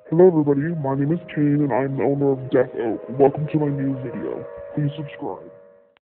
Hello everybody, my name is Kane and I'm the owner of Death Oak. Welcome to my new video. Please subscribe.